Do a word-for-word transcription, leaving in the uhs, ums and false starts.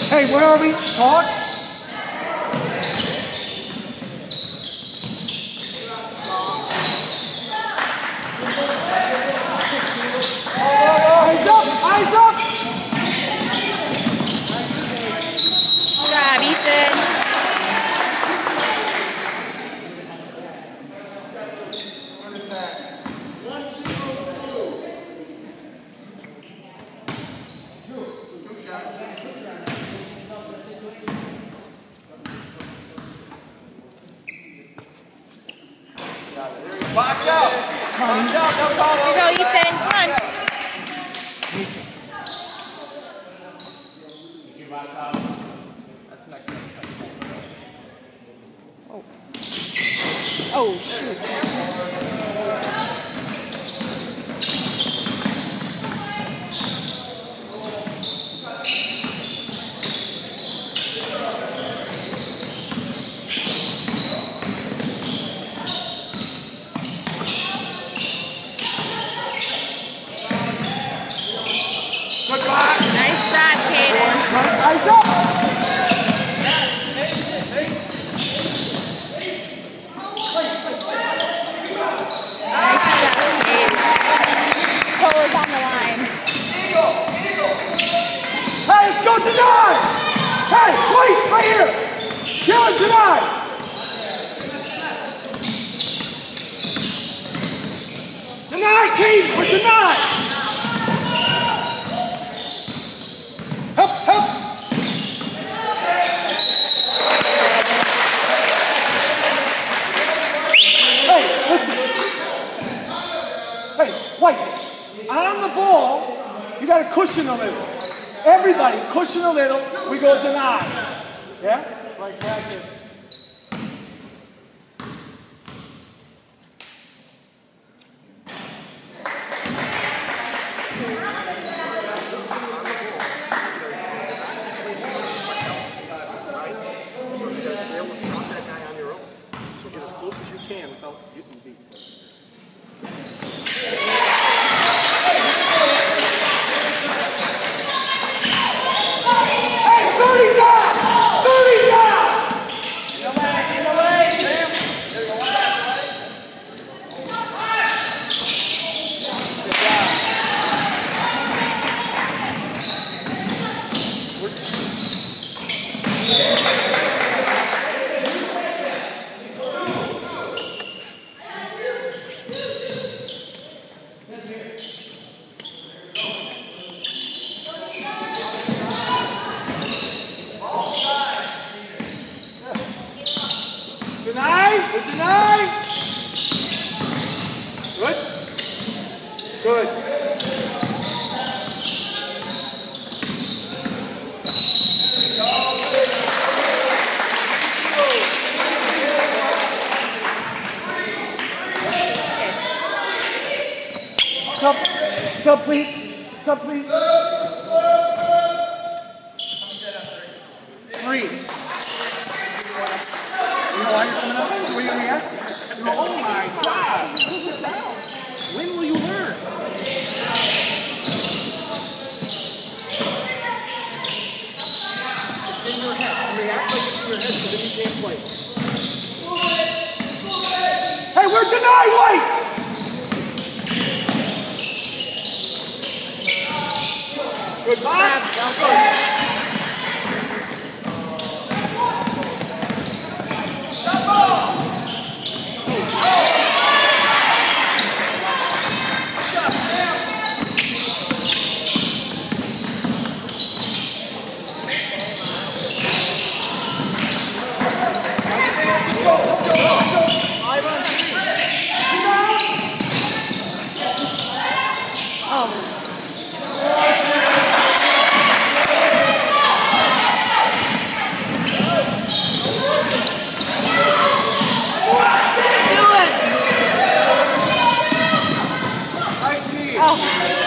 Hey, where are we? Talk? Eyes up! Eyes up! Good job, Ethan. Box out! Box out! No problem. Here you go, Ethan. Come on. Oh. Oh, shoot. Good box! Nice shot, Kaden. Eyes up! Nice shot, Kaden. Toes on the line. Hey, let's go deny! Hey, wait, right here! Kill and deny! Deny, Keith! We're denied! Help, help! Hey, listen. Hey, wait. On the ball, you got to cushion a little. Everybody, cushion a little. We go deny. Yeah? Like practice. Deny, we deny. Good. Good. Sub, sub please, sub please. Three. You know why you're coming up? So where you react? You go, oh my God! Sit down. When will you learn? It's in your head. React like it's in your head so that you can't play. Hey, we're denied white! Good box! Oh.